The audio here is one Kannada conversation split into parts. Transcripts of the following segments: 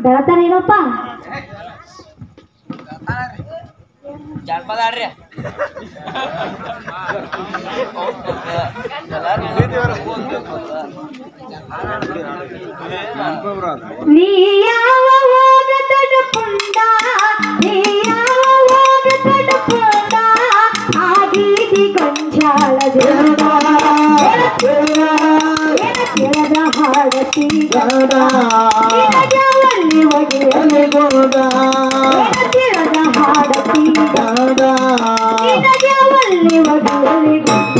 ಬೆಳತಾನೇನಪ್ಪ ಜಾನಪದ ಆಡ್ರಿ ನೀ ಯಾವ ಹೋಗ ತಡಪುಂಡ ನೀ ಯಾವ ಹೋಗ ತಡಪುಂಡ ಆಗೀದಿ ಗೊಂಜಾಳ ಕೇಳದ ಹಾಡತಿ ನಿನಗವಲ್ಲಿ ಒಗೆಯಲಿ ಗೋದ ಕೇಳದ ಹಾಡತಿ ನಿನಗವಲ್ಲಿ ಒಗೆಯಲಿ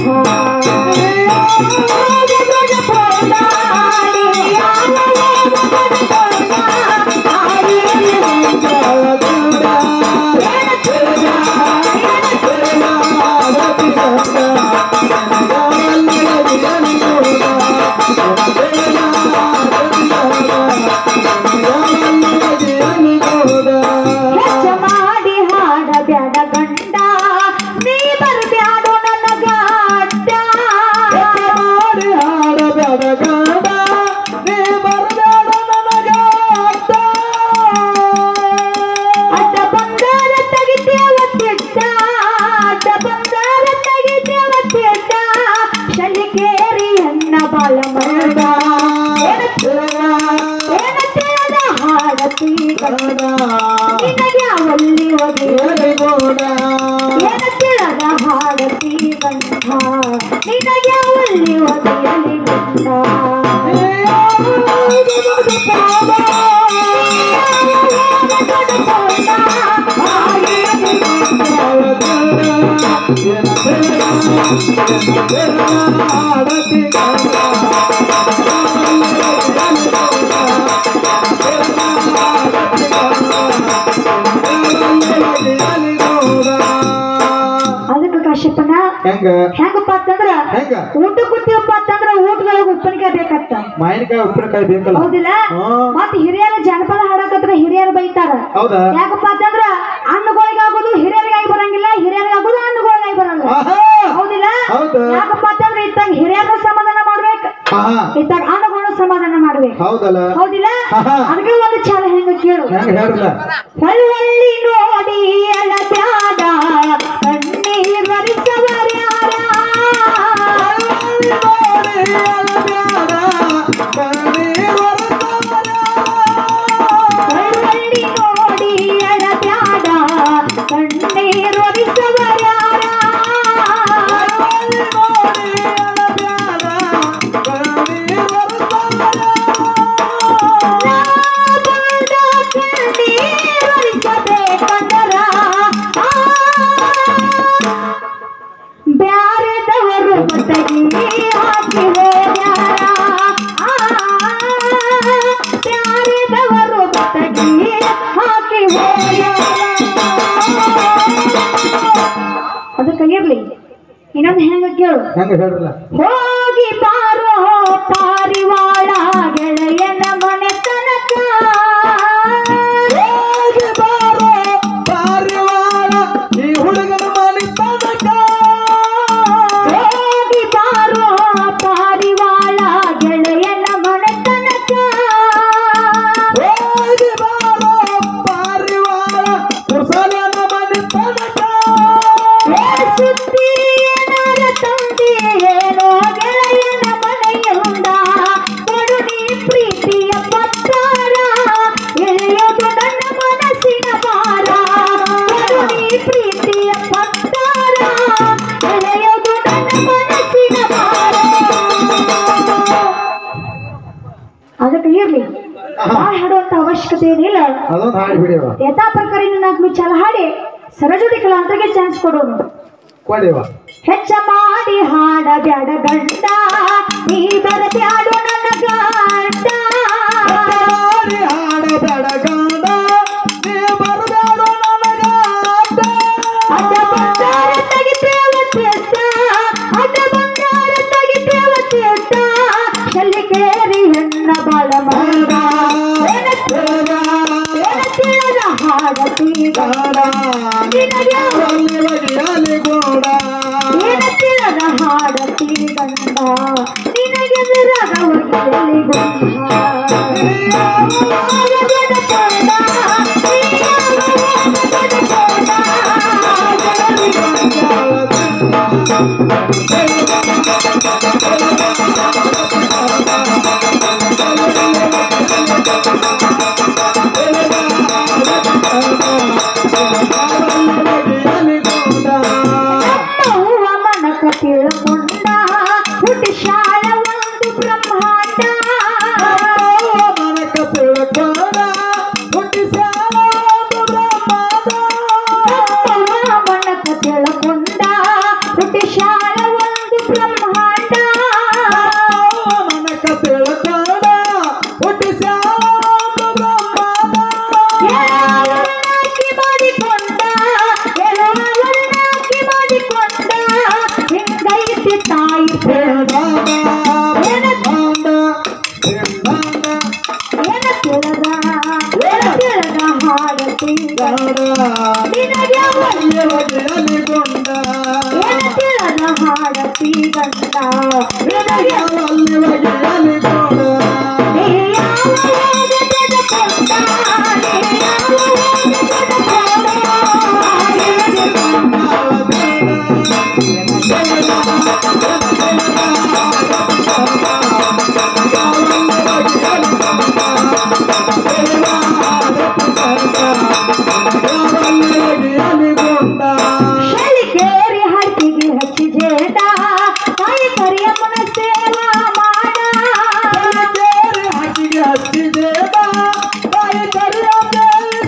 ಮಾಡಿ ಹಾಡ ಬ್ಯಾಡ ಗಂಡ ನೀ ಬರ್ಬ್ಯಾಡೋ ನನ್ನ ಗಂಡ ಮಾಡಿ ಹಾಡ ಬ್ಯಾಡ ಗಂಡ ನೀ ಬರ್ಬ್ಯಾಡೋ ನನ್ನ ಗಂಡ ಅಡ್ಡ ಬಂಗಾರ ತೆಗಿತೇವ ತಿಟ್ಟ ಅಡ್ಡ ಬಂಗಾರ ತೆಗಿತೇವ ತಿಟ್ಟ ಶಲಿಕೇರಿ ಅನ್ನ ಬಾಳ ಮರಡ ಹಾಡತಿ ಗಂಡ ನಿನಗ್ಯಾವಲ್ಲಿ ಒಗೆಯಲಿ ಗೋಡ ಏನ ತಿಳದ ಹಾಡತಿ ಗಂಧ ನಿನಗ್ಯಾವಲ್ಲಿ ಒಗೆಯಲಿ ಗಂಧ ಅದಕ್ಕೆ ಕಾಶ್ಯಪನ ಹೆಂಗಪ್ಪ ಅಂತಂದ್ರ ಊಟ ಕೊಟ್ಟಿವಪ್ಪ ಅಂತಂದ್ರ ಊಟದೊಳಗ ಉಪ್ಪಿನಕಾಯಿ ಬೇಕತ್ತ ಮಾವಿನಕಾಯಿ ಉಪ್ಪಿನಕಾಯಿ ಬೇಕಲ್ಲ ಹೌದಿಲ್ಲ ಮತ್ತ ಹಿರಿಯರ ಜನಪದ ಹಾಡಕತ್ರ ಹಿರಿಯರು ಬೈತಾರ ಯಾಕಪ್ಪ ಅಂತಂದ್ರ ಹಣ್ಣುಗಳಿಗಾಗೋದು ಹಿರಿಯರಿಗಾಗಿ ಬರಂಗಿಲ್ಲ ಹಿರಿಯರಿಗಾಗೋದು ಹಣ್ಣುಗಳಿಗಾಗಿ ಬರಲ್ಲ ಹೌದಿಲ್ಲ ಯಾಕಪ್ಪ ಅಂತಂದ್ರ ಇತ್ತಾಗ ಹಿರಿಯರ ಸಮಾಧಾನ ಮಾಡ್ಬೇಕು ಇತ್ತಾಗ ಹಣ್ಣುಗಳು ಸಮಾಧಾನ ಮಾಡ್ಬೇಕು ಹೌದಿಲ್ಲ ಅದಕ್ಕೆ ಒಂದು ಚಾಲ ಹೆಂಗ ಕೇಳು ಹೊಳ್ಳಿ ನೋಡಿ ಅಲ್ಲ ಬ್ಯಾಡ ಕಣ್ಣೀರ್ ಬರಿಸವರ್ಯಾರ ಹೊಳ್ಳಿ ನೋಡಿ ಅಲ್ಲ ಬ್ಯಾಡ ಕಣ್ಣೀರ್ ಬರಿಸವರ್ಯಾರ ಬ್ಯಾರೆದವರು ಮತಗಿ ಹಾಕಿ ಹೋಗ್ಯಾರ ಬ್ಯಾರೆದವರು ಮತಗಿ ಹಾಕಿ ಹೋಗ್ಯಾರ ಅದಕ್ಕೆ ಇರ್ಲಿ ಇನ್ನೊಂದು ಹೆಂಗ ಕೇಳು ಹೋಗಿ ಬಾರೋ ಪಾರಿವಾಳ ಗೆಳೆಯನ ಮನೆ ತನಕ ಹೋಗಿ ಬಾರೋ ಪಾರಿವಾಳ ಈ ಹುಡುಗನ ಮನೆ ತನಕ ಹೋಗಿ ಬಾರೋ ಪಾರಿವಾಳ ಗೆಳೆಯನ ಮನೆ ತನಕ ಹೋಗಿ ಬಾರೋ ಪಾರಿವಾಳ ಕುಸಲನ ಮನೆ ತನಕ ಸುದ್ದಿ ಏನಾರ ತಂದಿ ಏನೋ ಗೆಳೆಯನ ಮನೆಯಿಂದ ಕೊಡು ನೀ ಪ್ರೀತಿಯ ಪತ್ತಾರ ಎಳೆಯೋದು ನನ್ನ ಮನಸ್ಸಿನ ಭಾರ ಕೊಡು ನೀ ಪ್ರೀತಿಯ ಪತ್ತಾರ ಎಳೆಯೋದು ನನ್ನ ಮನಸ್ಸಿನ ಭಾರ ಅದಕ್ಕೆ ಇರ್ಲಿ ಹಾಡುವಂತ ಅವಶ್ಯಕತೆ ಏನಿಲ್ಲ ಯಥಾ ಪ್ರಕಾರ ನಾಲ್ಕು ಚಾಲ ಹಾಡಿ ಸರಜೋಡಿ ಕಲಾಂತರಿಗೆ ಚಾನ್ಸ್ ಕೊಡೋನು ಹೆಚ್ಚ ಮಾಡಿ ಹಾಡ ಬ್ಯಾಡ ಗಂಡ ನೀ ಬರಬ್ಯಾಡು ನನ್ನ ಗಂಡ ಹಾಡ ಬ್ಯಾಡ ಗಂಡ ನೀ ಬರಬ್ಯಾಡು ನನ್ನ ಗಂಡ ಅಡ್ಡ ಬಂಗಾರ ತೆಗಿತೇವ ತಿಟ್ಟ ಅಡ್ಡ ಬಂಗಾರ ತೆಗಿತೇವ ತಿಟ್ಟ ಶಲಿಕೇರಿ ಹೆಣ್ಣ ಬಾಳ ಮರಡ ಹಾಡತಿ ಗಂಡ ನಿನಗ್ಯಾವಲ್ಲಿ ಒಗೆಯಲಿ ಗೋಡ ಏನ ತಿಳದ ಹಾಡತಿ ಗಂಡ ನಿನಗೆದುರಾಗ ಒಗೆಯಲಿ ಗೊಂಡ ತಿಳ್ಕೊಂಡ ಹುಟ್ಟಿ ಶಾಲ ಒಂದು ಬ್ರಹ್ಮಾಂಡ ಮನಕ ತಿಳ್ಕೊಂಡ ಹುಟ್ಟಿ ಶಾಲ ಒಂದು ಬ್ರಹ್ಮಾಂಡ ಮನಕ ತಿಳ್ಕೊಂಡ ಹುಟ್ಟಿ ಶಾಲ ಒಂದು ಬ್ರಹ್ಮಾಂಡ ಮನಕ ತಿಳ್ಕೊಂಡ ಹುಟ್ಟಿ ಶಾಲ ಒಂದು ಬ್ರಹ್ಮಾಂಡ ಮಾಡಿಕೊಂಡ ಮಾಡಿಕೊಂಡ ಹಿಂಗೈತಿ ತಾಯಿ ಹಾಡತಿ ನಿನಗೆ ಅಲ್ಲಿಗೊಂಡ ಹಾಡತಿ ಗಂಡ ಅಲ್ಲಿಗೊಂಡ ಶಲಿಕೇರಿ ಹಕ್ಕಿಗೆ ಹಚ್ಚಿ ಜೇಡ ತಾಯಿ ಕರಿಯಮ್ಮನ ಸೇವಾ ಮಾಡ ಹಾಕಿಗೆ ಹಚ್ಚಿದೇವ ತಾಯಿ ಕರಿಯಮ್ಮ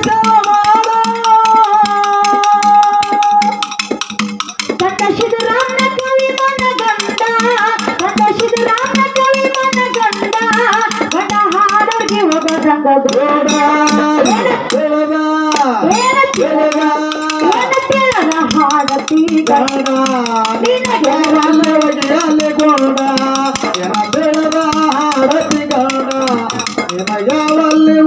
ಗಂಡ ಸಿದ್ದರಾಮನ ಕವಿ ಮನ ಗಂಡ ಗಂಡ ಸಿದ್ದರಾಮನ ಕವಿ ಮನ ಗಂಡ ಗಂಡ ಹಾಡೋರ್ಗೆ ಹೋಗ ರಂಗ ಗೋಡ ಹಾಡತಿ ಗಂಡ ನಿನಗೆ ಅಲ್ಲಿಗೊಂಡ ಎನ ಬೆಳದ ಹಾಡತಿ ಗಂಡ ಎನ ಯಾವಲ್ಲಿ